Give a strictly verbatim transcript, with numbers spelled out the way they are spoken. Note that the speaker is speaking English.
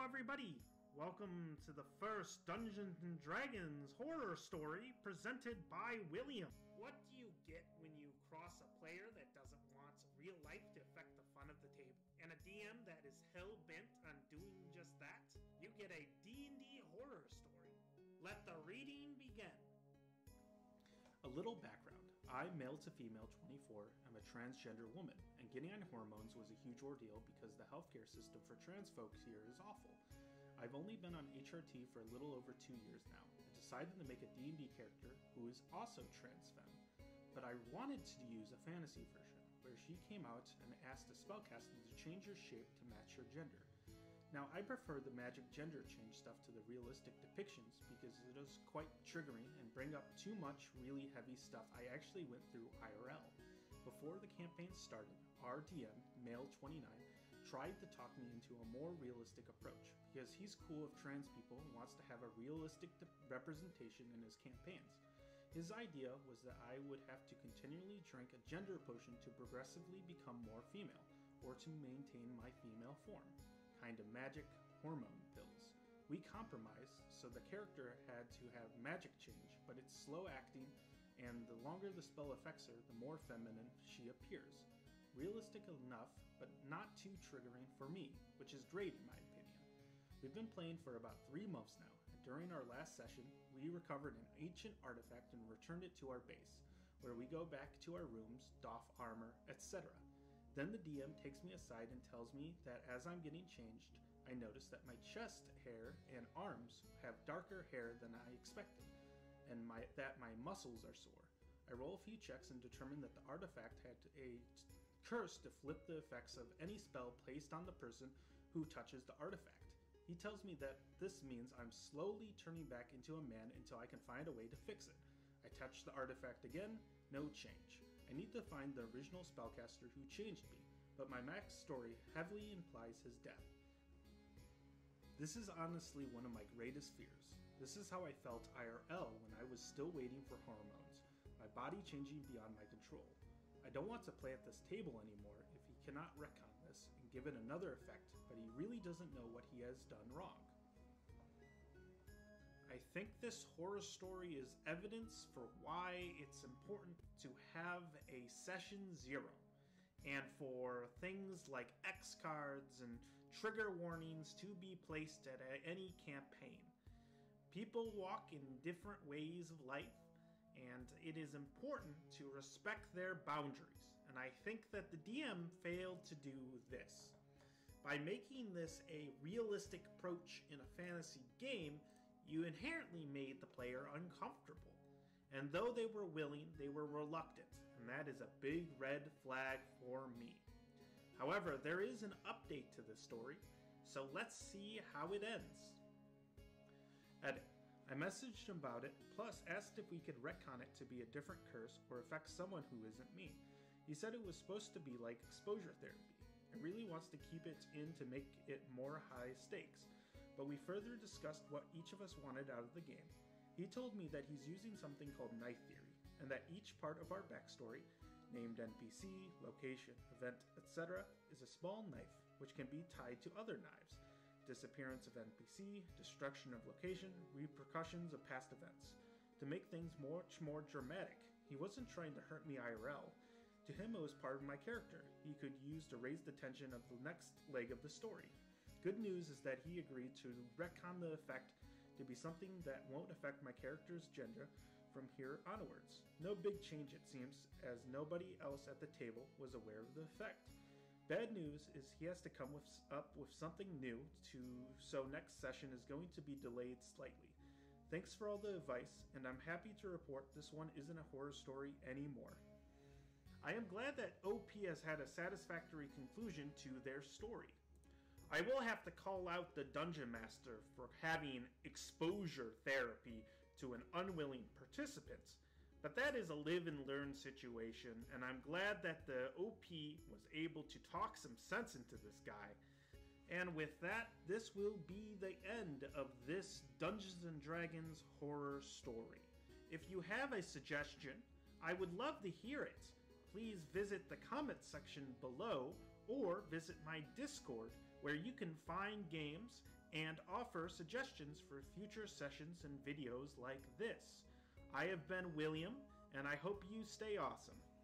everybody! Welcome to the first Dungeons and Dragons horror story presented by William. What do you get when you cross a player that doesn't want real life to affect the fun of the table, and a D M that is hell-bent on doing just that? You get a D and D Horror Story. Let the reading begin. A little background. I'm male to female, twenty-four. I'm a transgender woman, and getting on hormones was a huge ordeal because the healthcare system for trans folks here is awful. I've only been on H R T for a little over two years now, and decided to make a D and D character who is also trans femme. But I wanted to use a fantasy version, where she came out and asked a spellcaster to change her shape to match her gender. Now, I prefer the magic gender change stuff to the realistic depictions because it is quite triggering and bring up too much really heavy stuff I actually went through I R L. Before the campaign started, our D M, male twenty-nine, tried to talk me into a more realistic approach because he's cool with trans people and wants to have a realistic representation in his campaigns. His idea was that I would have to continually drink a gender potion to progressively become more female, or to maintain my female form. Kind of magic hormone pills. We compromised, so the character had to have magic change, but it's slow acting, and the longer the spell affects her, the more feminine she appears. Realistic enough, but not too triggering for me, which is great in my opinion. We've been playing for about three months now, and during our last session, we recovered an ancient artifact and returned it to our base, where we go back to our rooms, doff armor, et cetera. Then the D M takes me aside and tells me that as I'm getting changed, I notice that my chest hair and arms have darker hair than I expected, and my, that my muscles are sore. I roll a few checks and determine that the artifact had a curse to flip the effects of any spell placed on the person who touches the artifact. He tells me that this means I'm slowly turning back into a man until I can find a way to fix it. I touch the artifact again, no change. I need to find the original spellcaster who changed me, but my max story heavily implies his death. This is honestly one of my greatest fears. This is how I felt I R L when I was still waiting for hormones, my body changing beyond my control. I don't want to play at this table anymore if he cannot retcon this and give it another effect, but he really doesn't know what he has done wrong. I think this horror story is evidence for why it's important to have a session zero, and for things like X cards and trigger warnings to be placed at any campaign. People walk in different ways of life, and it is important to respect their boundaries, and I think that the D M failed to do this. By making this a realistic approach in a fantasy game, you inherently made the player uncomfortable. And though they were willing, they were reluctant, and that is a big red flag for me. However, there is an update to this story, so let's see how it ends. Edit. I messaged him about it, plus asked if we could retcon it to be a different curse or affect someone who isn't me. He said it was supposed to be like exposure therapy, and really wants to keep it in to make it more high stakes. But we further discussed what each of us wanted out of the game. He told me that he's using something called knife theory, and that each part of our backstory, named N P C, location, event, et cetera, is a small knife which can be tied to other knives. Disappearance of N P C, destruction of location, repercussions of past events. To make things much more dramatic, he wasn't trying to hurt me I R L. To him it was part of my character he could use to raise the tension of the next leg of the story. Good news is that he agreed to retcon the effect to be something that won't affect my character's gender from here onwards. No big change it seems, as nobody else at the table was aware of the effect. Bad news is he has to come with, up with something new, to, so next session is going to be delayed slightly. Thanks for all the advice, and I'm happy to report this one isn't a horror story anymore. I am glad that O P has had a satisfactory conclusion to their story. I will have to call out the Dungeon Master for having exposure therapy to an unwilling participant, but that is a live and learn situation, and I'm glad that the O P was able to talk some sense into this guy. And with that, this will be the end of this Dungeons and Dragons horror story. If you have a suggestion, I would love to hear it. Please visit the comment section below, or visit my Discord, where you can find games and offer suggestions for future sessions and videos like this. I have been William, and I hope you stay awesome.